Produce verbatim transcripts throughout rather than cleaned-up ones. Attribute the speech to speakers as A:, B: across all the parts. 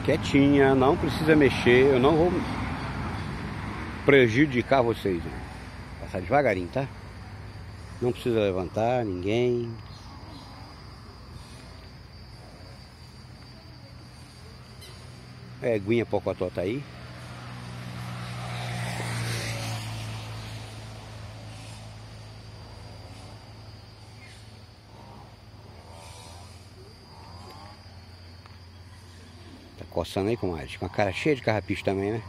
A: quietinha, não precisa mexer, eu não vou prejudicar vocês. Né? Passar devagarinho, tá? Não precisa levantar ninguém. É, Guinha Pocotó tá aí. Tá coçando aí, comadre. Com a cara cheia de carrapicho também, né?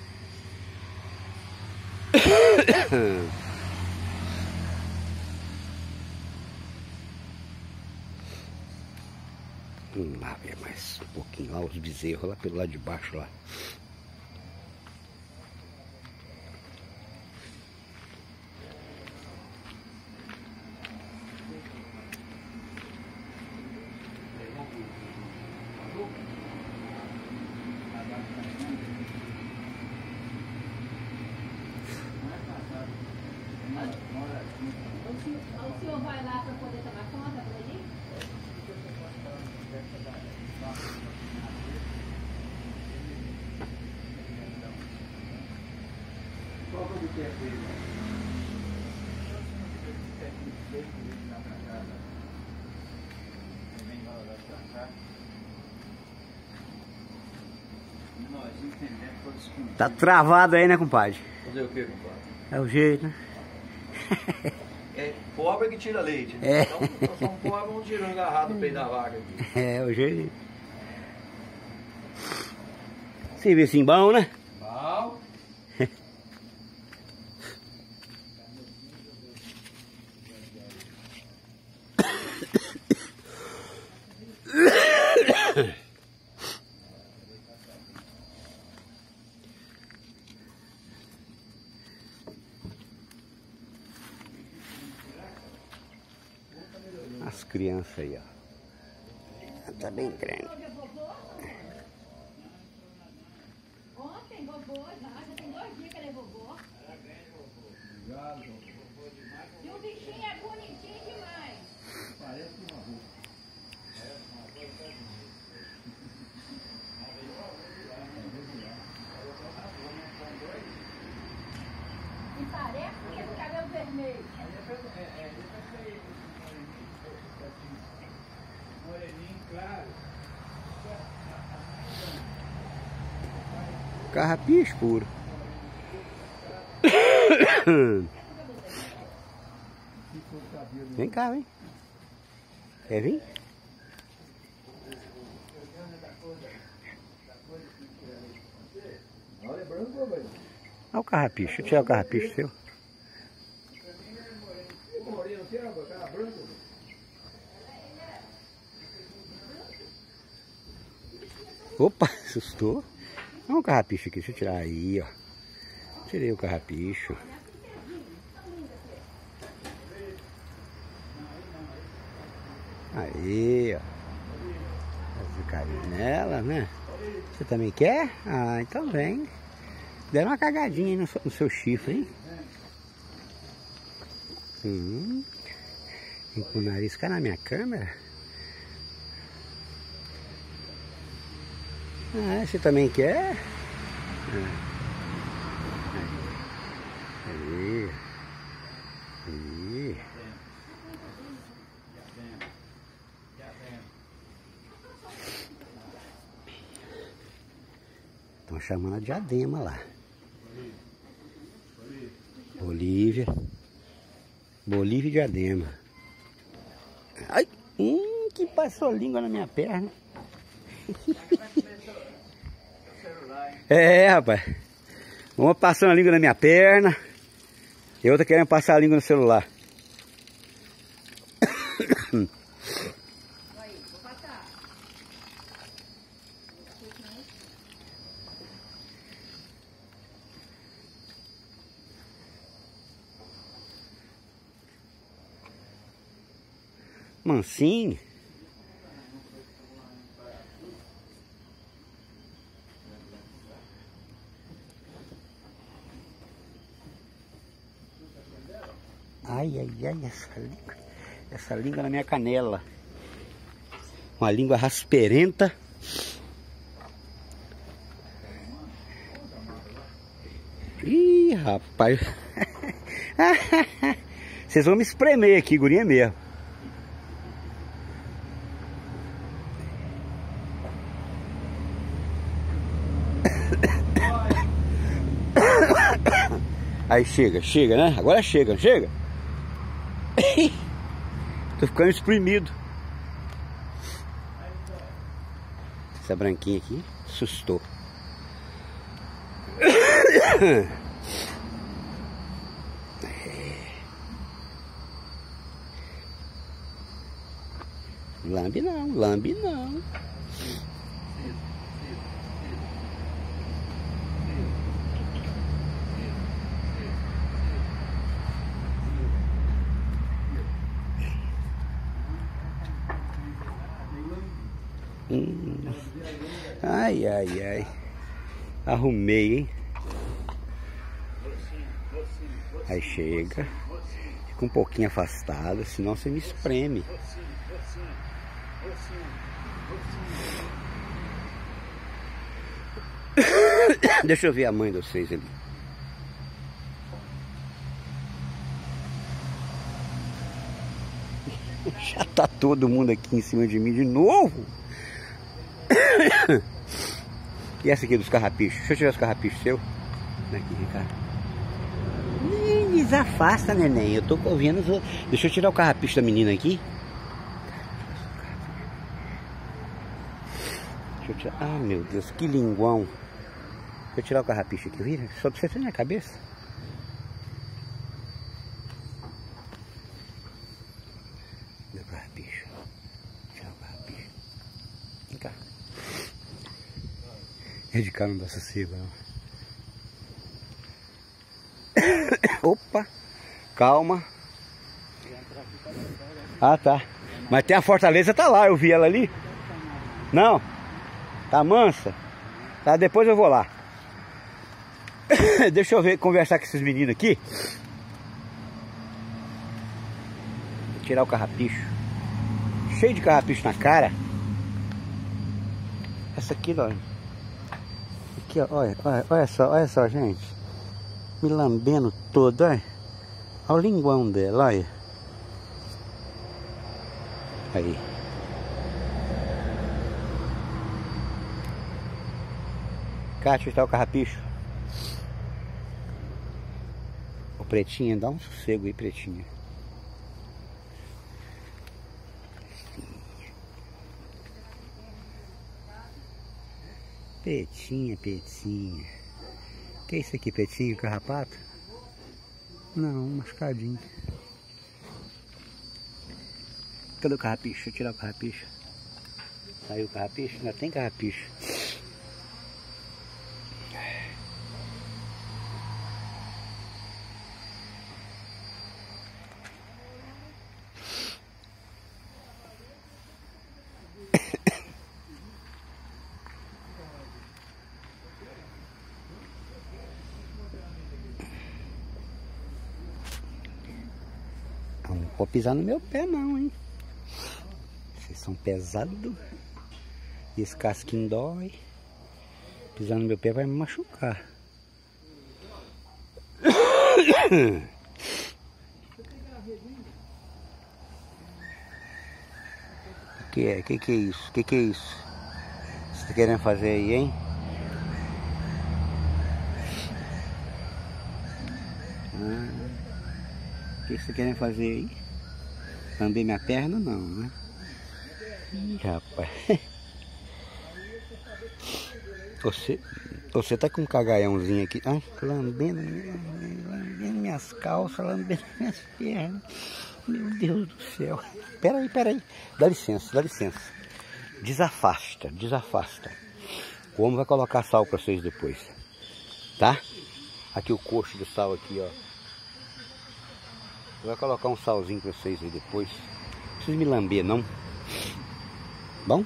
A: Vamos lá ver mais um pouquinho lá, os bezerros lá pelo lado de baixo lá.
B: O senhor vai lá para poder tomar conta por aí?
C: Qual foi o tempo dele?
A: Tá travado aí, né, compadre?
C: Fazer o que, compadre?
A: É o jeito, né?
C: É pobre que tira leite, né?
A: É.
C: Então, nós somos pobres, vamos tirando agarrado no peito da vaca aqui.
A: É o jeito. Serviço bom, né?
C: Bom.
A: As crianças aí, ó. Tá bem grande.
B: Ontem, vovô, já, já tem dois dias que ele é vovô. E o bichinho é bonitinho demais.
C: Parece uma rua.
B: E parece que é do cabelo vermelho.
C: Moreninho, claro.
A: Carrapicho puro. Vem cá, vem. Quer vir?
C: Olha, é branco, velho.
A: Olha o carrapicho. Deixa eu tirar o carrapicho seu.
C: Moreninho, você é cara branco?
A: Opa, assustou. Olha o carrapicho aqui. Deixa eu tirar aí, ó. Tirei o carrapicho. Aí, ó. Fazer carinho nela, né? Você também quer? Ah, então vem. Deram uma cagadinha aí no seu, no seu chifre, hein? Hum. Vem com o nariz cá na minha câmera. Ah, você também quer? Ah. Aí. Aí. Estão chamando a Diadema lá. Bolívia. Bolívia e Diadema. Ai! Hum, que passou língua na minha perna. É, rapaz. Uma passando a língua na minha perna. E outra querendo passar a língua no celular. Mansinho. Ai, ai, ai, essa língua, essa língua na minha canela. Uma língua rasperenta. rapaz. Vocês vão me espremer aqui, gurinha mesmo. Aí chega, chega, né? Agora chega, chega. Tô ficando espremido. Essa branquinha aqui assustou. Lambe não, lambe não. Hum. Ai, ai, ai. Arrumei, hein? Aí chega. Fica um pouquinho afastado, senão você me espreme. Deixa eu ver a mãe de vocês ali. Já tá todo mundo aqui em cima de mim de novo. E essa aqui dos carrapichos? Deixa eu tirar os carrapichos seu. Aqui, Ricardo. Ih, desafasta, neném. Eu tô ouvindo. Deixa eu tirar o carrapicho da menina aqui. Deixa eu tirar. Ah, meu Deus, que linguão. Deixa eu tirar o carrapicho aqui, vira. Só pra você ter na cabeça. Meu carrapicho. Tirar o carrapicho. Vem cá. É de cá, não dá sossego, não. Opa, calma. Ah, tá. Mas tem a fortaleza, tá lá, eu vi ela ali. Não? Tá mansa? Tá, depois eu vou lá. Deixa eu ver, conversar com esses meninos aqui. Vou tirar o carrapicho. Cheio de carrapicho na cara. Essa aqui, olha. Aqui, ó, olha, olha, olha só, olha só, gente. Me lambendo todo, olha. Olha o linguão dela, olha. Aí. Cátia, está o carrapicho. O pretinho, dá um sossego aí, pretinho. Petinha, petinha. Que é isso aqui, petinho, carrapato? Não, mascadinho. Cadê o carrapicho? Deixa eu tirar o carrapicho. Saiu o carrapicho? Ainda tem carrapicho. Não vou pisar no meu pé não, hein? Vocês são pesados. E esse casquinho dói. Pisar no meu pé vai me machucar. O que é? O que que é isso? O que que é isso? Você tá querendo fazer aí, hein? Ah. O que você querem fazer aí? Lamber minha perna? Não, né? Ih, rapaz. Você, você tá com um cagaiãozinho aqui. Ai, lambendo, lambendo, lambendo minhas calças, lambendo minhas pernas. Meu Deus do céu. Peraí, peraí. Dá licença, dá licença. Desafasta, desafasta. O homem vai colocar sal pra vocês depois. Tá? Aqui o coxo do sal aqui, ó. Vou colocar um salzinho pra vocês aí depois. Não precisa me lamber, não. Bom?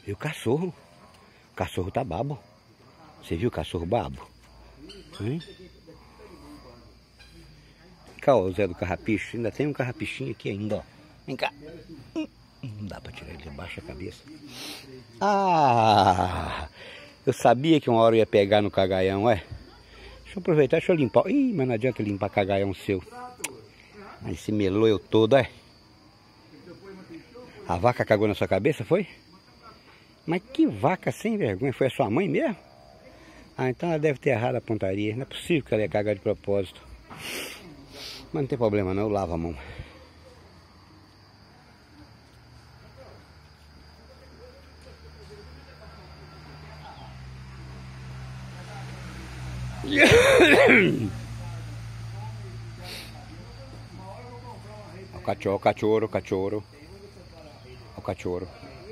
A: E o cachorro? O cachorro tá babo. Você viu o cachorro babo? Hein? Cá, ó, o Zé do Carrapicho. Ainda tem um carrapichinho aqui ainda, ó. Vem cá. Não dá pra tirar ele, abaixa a cabeça. Ah! Eu sabia que uma hora eu ia pegar no cagaião, é? Deixa eu aproveitar, deixa eu limpar. Ih, mas não adianta limpar cagaião seu. Aí se melou eu todo, é? A vaca cagou na sua cabeça, foi? Mas que vaca sem vergonha, foi a sua mãe mesmo? Ah, então ela deve ter errado a pontaria. Não é possível que ela ia cagar de propósito. Mas não tem problema não, eu lavo a mão. O cachorro, o cachorro, o cachorro. O cachorro.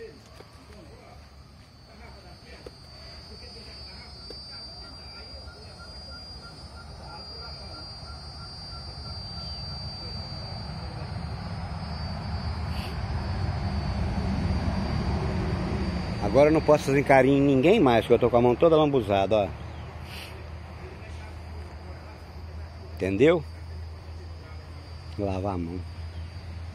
A: Agora eu não posso fazer carinho em ninguém mais, porque eu tô com a mão toda lambuzada, ó. Entendeu? Vou lavar a mão.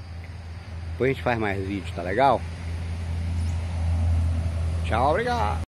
A: Depois a gente faz mais vídeo, tá legal? Tchau, obrigado.